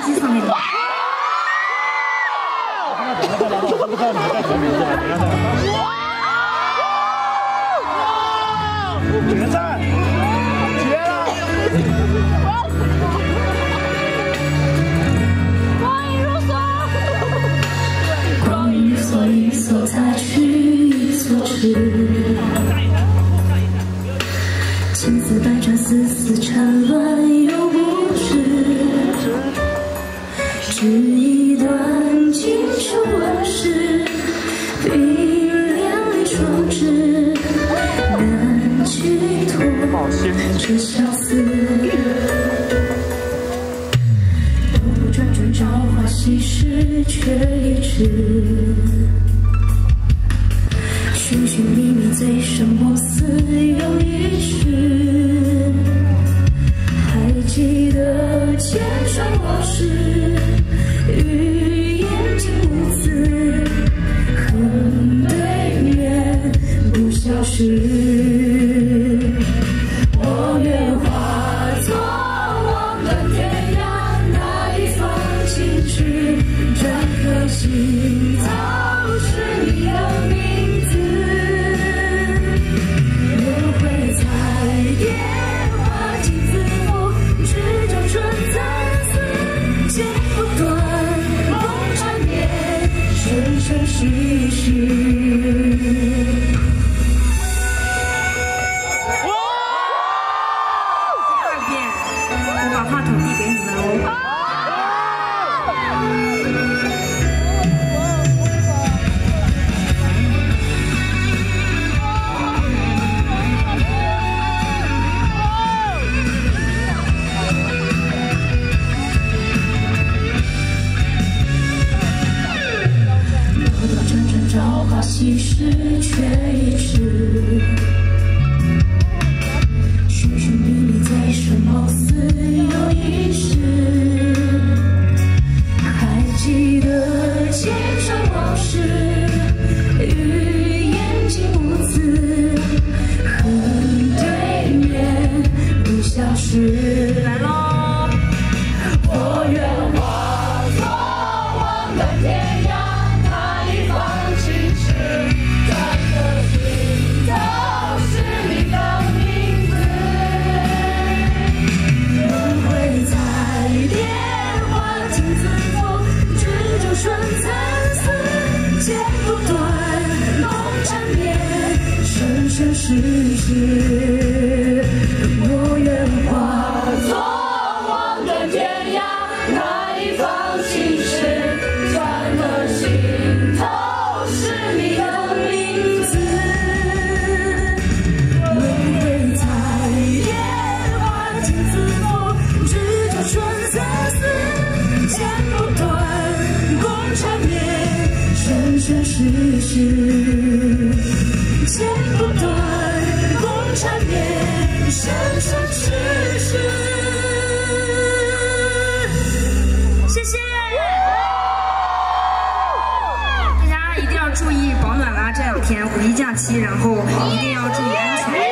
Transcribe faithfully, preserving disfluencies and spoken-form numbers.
机放那里。 决战，绝了！ 光影如梭， 光影一梭一梭擦去一梭纸，青丝百转丝丝缠乱又不知，只一段锦绣往事，冰凉里双指，难去脱这相思。兜兜转转朝花夕拾，却已迟。寻寻觅觅，醉生梦死又一世。还记得千山往事，语言竟无字，恨对面不消失。我愿化作望断天涯，那一方情痴，这颗心早是你的名字。轮回彩蝶，花尽自负，只叫春残丝，剪不断，梦缠绵，生生世世。 我把话筒递给你们喽。 兜兜转转朝花夕拾，却已迟。寻寻觅觅，醉生梦死又一世。还记得千山往事，语言竟无字，恨对面不消失。来喽！我愿化作望断天涯，那一方情痴，这颗心都是你的名字。轮回彩蝶，花尽自负，只叫春残丝，剪不断，梦缠绵，生生世世。我愿化作望断天涯，那一方情痴，这颗心都是你的名字。轮回彩蝶，花尽自负，只叫春残丝，剪不断，梦缠绵，生生世世。剪不断，梦缠绵，生生世世。 谢谢，大家一定要注意保暖啊！这两天五一假期，然后一定要注意安全。